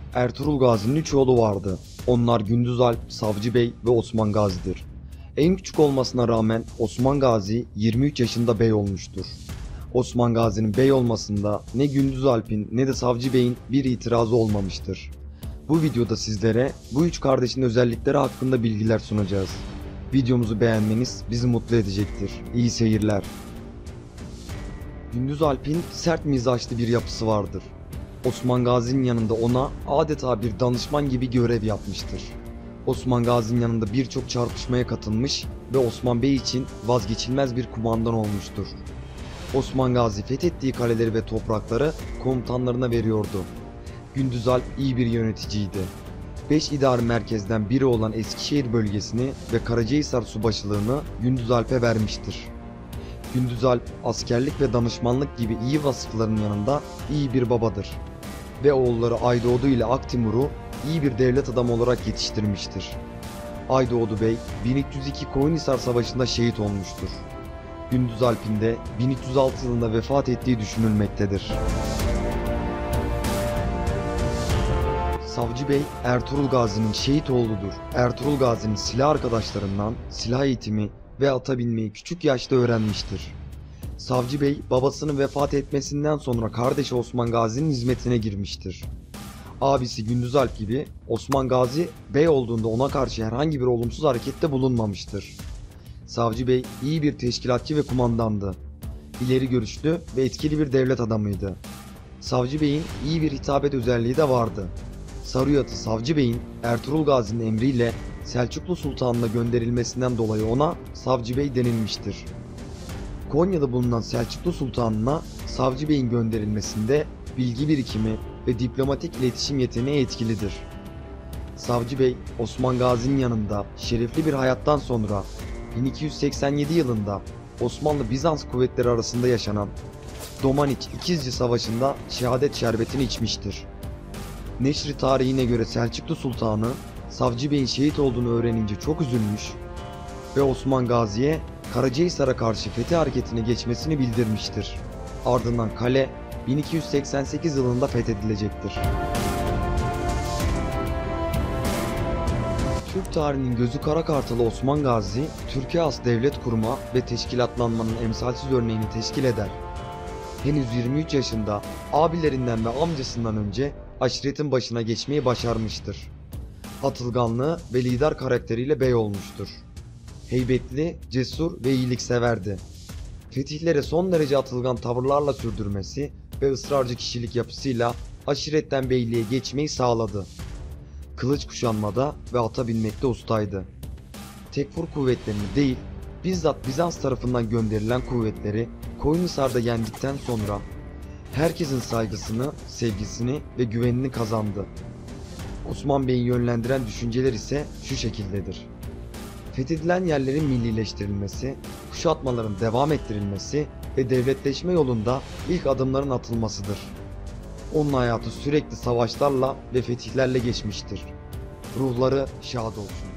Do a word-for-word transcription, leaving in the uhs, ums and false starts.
Ertuğrul Gazi'nin üç oğlu vardı. Onlar Gündüz Alp, Savcı Bey ve Osman Gazi'dir. En küçük olmasına rağmen Osman Gazi yirmi üç yaşında bey olmuştur. Osman Gazi'nin bey olmasında ne Gündüz Alp'in ne de Savcı Bey'in bir itirazı olmamıştır. Bu videoda sizlere bu üç kardeşin özellikleri hakkında bilgiler sunacağız. Videomuzu beğenmeniz bizi mutlu edecektir. İyi seyirler. Gündüz Alp'in sert mizaçlı bir yapısı vardır. Osman Gazi'nin yanında ona adeta bir danışman gibi görev yapmıştır. Osman Gazi'nin yanında birçok çarpışmaya katılmış ve Osman Bey için vazgeçilmez bir kumandan olmuştur. Osman Gazi fethettiği kaleleri ve toprakları komutanlarına veriyordu. Gündüz Alp iyi bir yöneticiydi. beş idari merkezden biri olan Eskişehir bölgesini ve Karacahisar subaşılığını Gündüz Alp'e vermiştir. Gündüz Alp askerlik ve danışmanlık gibi iyi vasıfların yanında iyi bir babadır. Ve oğulları Aydoğdu ile Aktimur'u iyi bir devlet adamı olarak yetiştirmiştir. Aydoğdu Bey bin üç yüz iki Koyunhisar Savaşı'nda şehit olmuştur. Gündüz Alp'in de bin üç yüz altı yılında vefat ettiği düşünülmektedir. Savcı Bey Ertuğrul Gazi'nin şehit oğludur. Ertuğrul Gazi'nin silah arkadaşlarından silah eğitimi ve ata binmeyi küçük yaşta öğrenmiştir. Savcı Bey babasının vefat etmesinden sonra kardeşi Osman Gazi'nin hizmetine girmiştir. Abisi Gündüz Alp gibi Osman Gazi bey olduğunda ona karşı herhangi bir olumsuz harekette bulunmamıştır. Savcı Bey iyi bir teşkilatçı ve kumandandı. İleri görüşlü ve etkili bir devlet adamıydı. Savcı Bey'in iyi bir hitabet özelliği de vardı. Sarıyatı Savcı Bey'in Ertuğrul Gazi'nin emriyle Selçuklu Sultanı'na gönderilmesinden dolayı ona Savcı Bey denilmiştir. Konya'da bulunan Selçuklu Sultanı'na Savcı Bey'in gönderilmesinde bilgi birikimi ve diplomatik iletişim yeteneği etkilidir. Savcı Bey, Osman Gazi'nin yanında şerefli bir hayattan sonra bin iki yüz seksen yedi yılında Osmanlı-Bizans kuvvetleri arasında yaşanan Domaniç İkizce Savaşı'nda şehadet şerbetini içmiştir. Neşri tarihine göre Selçuklu Sultanı, Savcı Bey'in şehit olduğunu öğrenince çok üzülmüş ve Osman Gazi'ye Karacahisar'a karşı fethi hareketine geçmesini bildirmiştir. Ardından kale bin iki yüz seksen sekiz yılında fethedilecektir. Türk tarihinin gözü kara kartalı Osman Gazi, Türkiye has devlet kurma ve teşkilatlanmanın emsalsiz örneğini teşkil eder. Henüz yirmi üç yaşında abilerinden ve amcasından önce aşiretin başına geçmeyi başarmıştır. Atılganlığı ve lider karakteriyle bey olmuştur. Heybetli, cesur ve iyilikseverdi. Fetihlere son derece atılgan tavırlarla sürdürmesi ve ısrarcı kişilik yapısıyla aşiretten beyliğe geçmeyi sağladı. Kılıç kuşanmada ve ata binmekte ustaydı. Tekfur kuvvetlerini değil, bizzat Bizans tarafından gönderilen kuvvetleri Koyunhisar'da yendikten sonra herkesin saygısını, sevgisini ve güvenini kazandı. Osman Bey'i yönlendiren düşünceler ise şu şekildedir. Fethedilen yerlerin millileştirilmesi, kuşatmaların devam ettirilmesi ve devletleşme yolunda ilk adımların atılmasıdır. Onun hayatı sürekli savaşlarla ve fetihlerle geçmiştir. Ruhları şad olsun.